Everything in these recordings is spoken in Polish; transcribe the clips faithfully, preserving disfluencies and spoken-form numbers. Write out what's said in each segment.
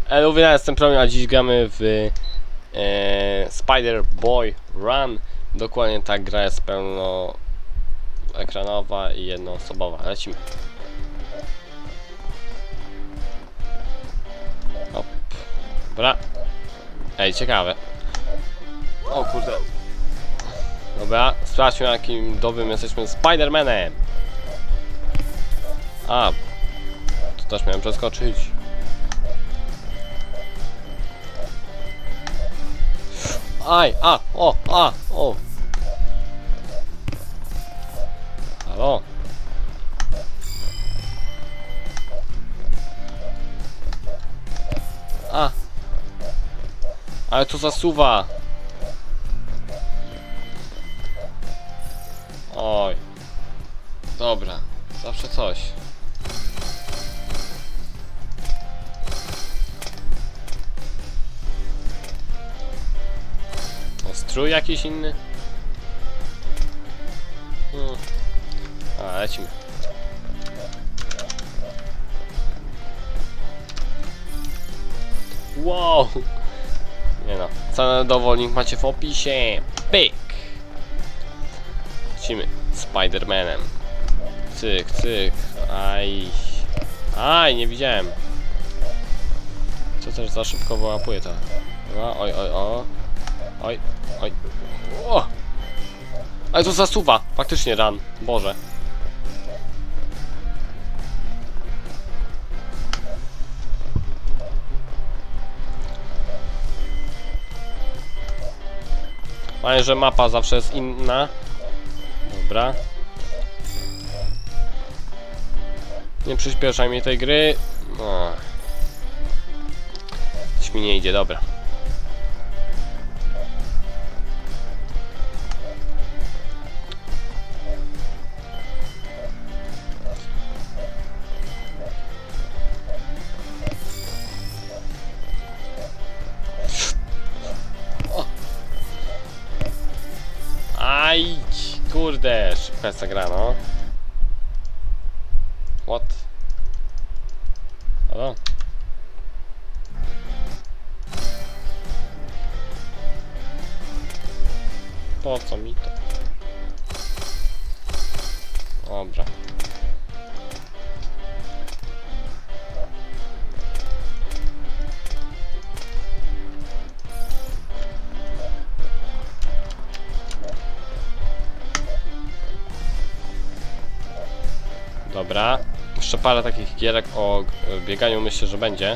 Elo, ja jestem Promień, a dziś gramy w e, Spider Boy Run. Dokładnie tak, gra jest pełnoekranowa i jednoosobowa. Lecimy. Hop. Dobra. Ej, ciekawe. O kurde. Dobra, sprawdźmy, jakim dobrym jesteśmy Spider-Manem. A, to też miałem przeskoczyć. Aj, a, o, a, o. Halo. A. Ale to zasuwa. Oj. Dobra, zawsze coś. Strój jakiś inny? Hmm. A, lecimy. Wow! Nie no, cenę dowolnik macie w opisie. Pyk! Lecimy Spider-Manem. Cyk, cyk. Aj. Aj, nie widziałem. Co też za szybko wyłapuje to. No, oj, oj, o. Oj, oj. O! Ale to zasuwa! Faktycznie run. Boże. Fajnie, że mapa zawsze jest inna. Dobra. Nie przyspieszaj mi tej gry. No. Coś mi nie idzie, dobra. Aj, kurde, szybka jest ta gra, no. What? Halo? Po co mi to? Dobra. Dobra, jeszcze parę takich gierek o bieganiu myślę, że będzie.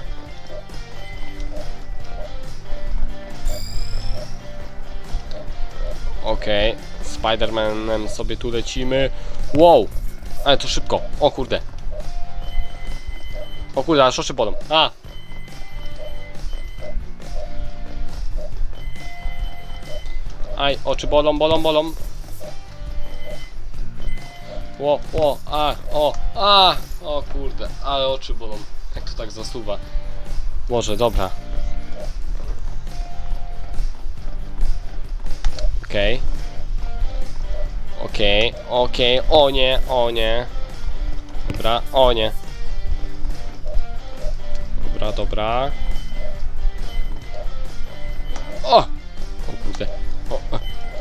Okej, okay. Spider-Manem sobie tu lecimy. Wow, ale to szybko, o kurde. O kurde, aż oczy bolą. A! Aj, oczy bolą, bolą, bolą. Ło, ło, a, o, a, o kurde, ale oczy bolą, jak to tak zasuwa. Może, dobra. Okej. Okay. Okej, okay, okej, okay. O nie, o nie. Dobra, o nie. Dobra, dobra. O! O kurde. O, o.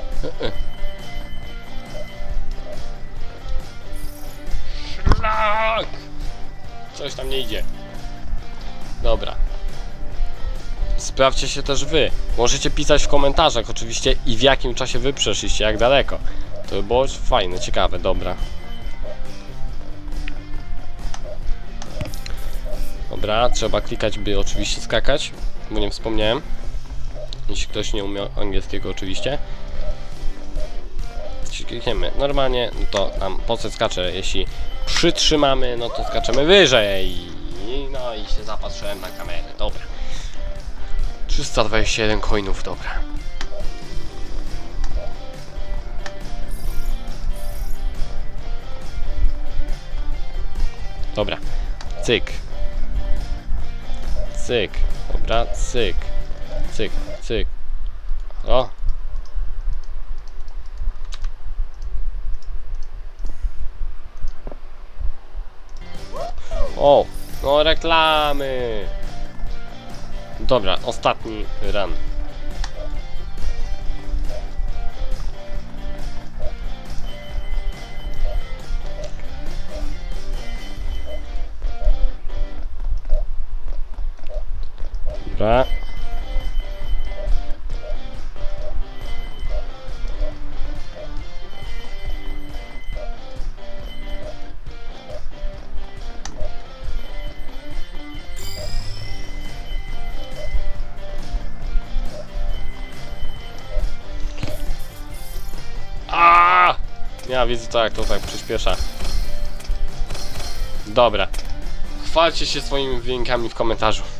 Szlak! Coś tam nie idzie. Dobra. Sprawdźcie się też wy. Możecie pisać w komentarzach oczywiście i w jakim czasie wy przeszliście, jak daleko. To by było fajne, ciekawe, dobra. Dobra, trzeba klikać, by oczywiście skakać, bo nie wspomniałem. Jeśli ktoś nie umie angielskiego oczywiście. Jeśli klikniemy normalnie, no to nam postać skacze. Jeśli przytrzymamy, no to skaczemy wyżej. No i się zapatrzyłem na kamerę, dobra. trzysta dwadzieścia jeden coinów, dobra. Dobra, cyk. Cyk, dobra, cyk. Cyk, cyk. O. O, no reklamy. Dobra, ostatni run. Dobra. Aaaa! Ja widzę to, jak to tak przyspiesza. Dobra. Chwalcie się swoimi wynikami w komentarzu.